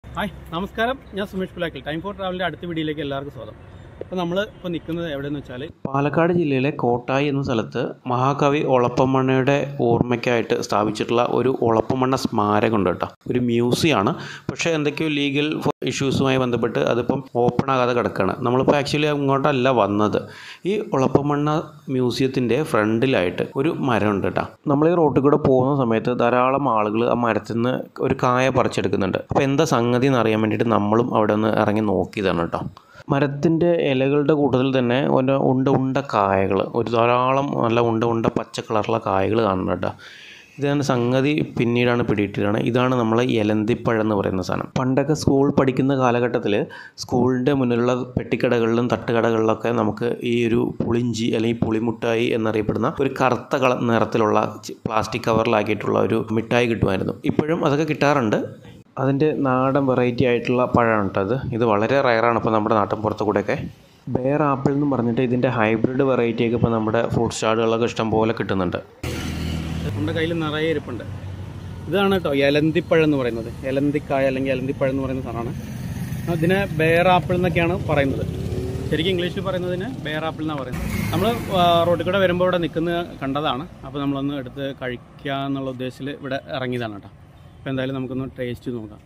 Hi നമസ്കാരം, ഞാൻ Sumesh Pulakkal. Time for ട്രാവലിൻ്റെ അടുത്ത വീഡിയോയിലേക്ക് എല്ലാവർക്കും സ്വാഗതം. അപ്പോൾ നമ്മൾ ഇപ്പോൾ നിൽക്കുന്നത് എവിടെയെന്ന് വെച്ചാൽ പാലക്കാട് ജില്ലയിലെ കോട്ടായി എന്ന സ്ഥലത്ത് മഹാകവി ഒളപ്പമണ്ണയുടെ ഓർമ്മയ്ക്കായിട്ട് സ്ഥാപിച്ചിട്ടുള്ള ഒരു ഒളപ്പമണ്ണ സ്മാരകം ഉണ്ട് കേട്ടോ. ഒരു മ്യൂസിയമാണ്. പക്ഷേ എന്തൊക്കെയോ ലീഗൽ ഇഷ്യൂസുമായി ബന്ധപ്പെട്ട് അതിപ്പം ഓപ്പൺ ആകാതെ കിടക്കുകയാണ്. നമ്മളിപ്പോൾ ആക്ച്വലി അങ്ങോട്ടല്ല വന്നത്. ഈ ഒളപ്പമണ്ണ മ്യൂസിയത്തിൻ്റെ ഫ്രണ്ടിലായിട്ട് ഒരു മരമുണ്ട് കേട്ടോ. നമ്മൾ ഈ റോട്ടിൽ കൂടെ പോകുന്ന സമയത്ത് ധാരാളം ആളുകൾ ആ മരത്തിൽ നിന്ന് ഒരു കായ പറിച്ചെടുക്കുന്നുണ്ട്. അപ്പോൾ എന്താ സംഗതി എന്ന് അറിയാൻ വേണ്ടിയിട്ട് നമ്മളും അവിടെ നിന്ന് ഇറങ്ങി നോക്കിയതാണ് കേട്ടോ. മരത്തിൻ്റെ ഇലകളുടെ കൂട്ടത്തിൽ തന്നെ ഒരു ഉണ്ട കായകൾ, ഒരു ധാരാളം നല്ല ഉണ്ട പച്ച കളറുള്ള കായകൾ കാണുന്നുണ്ട് കേട്ടോ. ഇതാണ് സംഗതി. പിന്നീടാണ് പിടിയിട്ടാണ് ഇതാണ് നമ്മൾ എലന്തിപ്പഴം എന്ന് പറയുന്ന സാധനം. പണ്ടൊക്കെ സ്കൂൾ പഠിക്കുന്ന കാലഘട്ടത്തിൽ സ്കൂളിൻ്റെ മുന്നിലുള്ള പെട്ടിക്കടകളിലും തട്ടുകടകളിലൊക്കെ നമുക്ക് ഈ ഒരു പുളിഞ്ചി അല്ലെങ്കിൽ പുളിമുട്ടായി എന്നറിയപ്പെടുന്ന ഒരു കറുത്ത നിറത്തിലുള്ള പ്ലാസ്റ്റിക് കവറിലാക്കിയിട്ടുള്ള ഒരു മിഠായി കിട്ടുമായിരുന്നു. ഇപ്പോഴും അതൊക്കെ കിട്ടാറുണ്ട്. അതിൻ്റെ നാടൻ വെറൈറ്റി ആയിട്ടുള്ള പഴമാണ് കേട്ടോ ഇത് വളരെ റയറാണ് ഇപ്പോൾ നമ്മുടെ നാട്ടിൻ പുറത്ത് കൂടെയൊക്കെ. ബെയർ ആപ്പിൾ എന്ന് പറഞ്ഞിട്ട് ഇതിൻ്റെ ഹൈബ്രിഡ് വെറൈറ്റിയൊക്കെ ഇപ്പോൾ നമ്മുടെ ഫ്രൂട്ട് സ്റ്റാളുകളൊക്കെ ഇഷ്ടം പോലെ കിട്ടുന്നുണ്ട്. നമ്മുടെ കയ്യിൽ നിറയെ ഇരിപ്പുണ്ട്. ഇതാണ് കേട്ടോ എലന്തിപ്പഴം എന്ന് പറയുന്നത്. എലന്തിക്കായ അല്ലെങ്കിൽ എലന്തിപ്പഴം എന്ന് പറയുന്ന സാധനമാണ്. അതിനെ ബെയർ ആപ്പിൾ എന്നൊക്കെയാണ് പറയുന്നത്. ശരിക്കും ഇംഗ്ലീഷിൽ പറയുന്നതിന് ബെയർ ആപ്പിൾ എന്നാണ് പറയുന്നത്. നമ്മൾ റോഡിൽ കൂടെ വരുമ്പോൾ ഇവിടെ നിൽക്കുന്നത് കണ്ടതാണ്. അപ്പോൾ നമ്മളൊന്ന് എടുത്ത് കഴിക്കുക എന്നുള്ള ഉദ്ദേശത്തിൽ ഇവിടെ ഇറങ്ങിയതാണ് കേട്ടോ. അപ്പോൾ എന്തായാലും നമുക്കൊന്ന് ടേസ്റ്റ് നോക്കാം.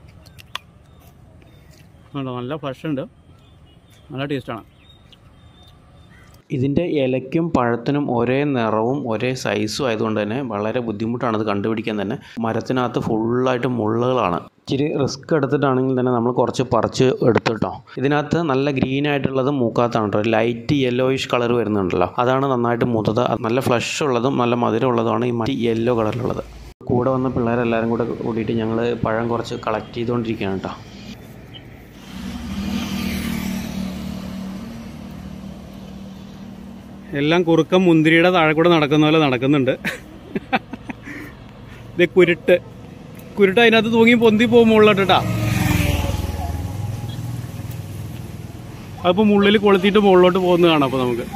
നല്ല ഫ്രഷ് ഉണ്ട്, നല്ല ടേസ്റ്റാണ്. ഇതിൻ്റെ ഇലയ്ക്കും പഴത്തിനും ഒരേ നിറവും ഒരേ സൈസും ആയതുകൊണ്ട് തന്നെ വളരെ ബുദ്ധിമുട്ടാണ് ഇത് കണ്ടുപിടിക്കാൻ തന്നെ. മരത്തിനകത്ത് ഫുള്ളായിട്ട് മുള്ളുകളാണ്. ഇച്ചിരി റിസ്ക് എടുത്തിട്ടാണെങ്കിൽ തന്നെ നമ്മൾ കുറച്ച് പറിച്ച് എടുത്തിട്ടോ. ഇതിനകത്ത് നല്ല ഗ്രീൻ ആയിട്ടുള്ളത് മൂക്കാത്താണ് കേട്ടോ. ലൈറ്റ് യെല്ലോയിഷ് കളർ വരുന്നുണ്ടല്ലോ, അതാണ് നന്നായിട്ട് മൂത്തത്. നല്ല ഫ്ലഷ് ഉള്ളതും നല്ല മധുരമുള്ളതുമാണ് ഈ മറ്റ് യെല്ലോ കളറിലുള്ളത്. കൂടെ വന്ന പിള്ളേരെല്ലാവരും കൂടെ കൂടിയിട്ട് ഞങ്ങൾ പഴം കുറച്ച് കളക്ട് ചെയ്തുകൊണ്ടിരിക്കുകയാണ് കേട്ടോ. എല്ലാം കുറുക്കം മുന്തിരിയുടെ താഴെ കൂടെ നടക്കുന്ന പോലെ നടക്കുന്നുണ്ട്. ഇത് കുരുട്ട് അതിനകത്ത് തൂങ്ങി പൊന്തി പോകും മുകളിലോട്ട് കേട്ടാ. അതിപ്പോൾ മുള്ളിൽ കൊളുത്തിയിട്ട് മുകളിലോട്ട് പോകുന്നത് കാണാം. അപ്പോൾ നമുക്ക്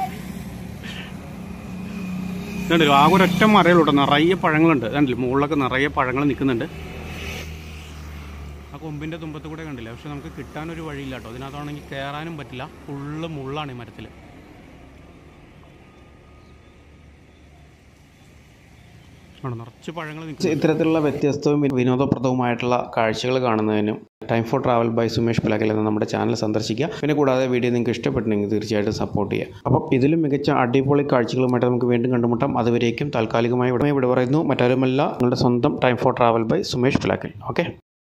കണ്ടല്ലോ, ആകെ ഒരൊറ്റ മരയിലോട്ടോ നിറയെ പഴങ്ങളുണ്ട്. കണ്ടില്ലേ, മുകളിലൊക്കെ നിറയെ പഴങ്ങൾ നിൽക്കുന്നുണ്ട്. ആ കൊമ്പിൻ്റെ തുമ്പത്ത് കൂടെ കണ്ടില്ല. പക്ഷെ നമുക്ക് കിട്ടാനൊരു വഴിയില്ല കേട്ടോ. അതിനകത്താണെങ്കിൽ കയറാനും പറ്റില്ല. ഫുള്ള് മുള്ളാണ് ഈ മരത്തിൽ. നിറച്ച് പഴങ്ങൾ. ഇത്തരത്തിലുള്ള വ്യത്യസ്തവും വിനോദപ്രദവുമായിട്ടുള്ള കാഴ്ചകൾ കാണുന്നതിനും time for travel by Sumesh Pulakkal എന്ന നമ്മുടെ ചാനൽ സന്ദർശിക്കുക. പിന്നെ കൂടാതെ വീഡിയോ നിങ്ങൾക്ക് ഇഷ്ടപ്പെട്ടിട്ടുണ്ടെങ്കിൽ തീർച്ചയായിട്ടും സപ്പോർട്ട് ചെയ്യുക. അപ്പം ഇതിലും മികച്ച അടിപൊളി കാഴ്ചകളുമായിട്ട് നമുക്ക് വീണ്ടും കണ്ടുമുട്ടാം. അതുവരേക്കും താൽക്കാലികമായി ഇവിടെ പറയുന്നു. മറ്റാരുമല്ല, നിങ്ങളുടെ സ്വന്തം time for travel by Sumesh Pulakkal. Okay.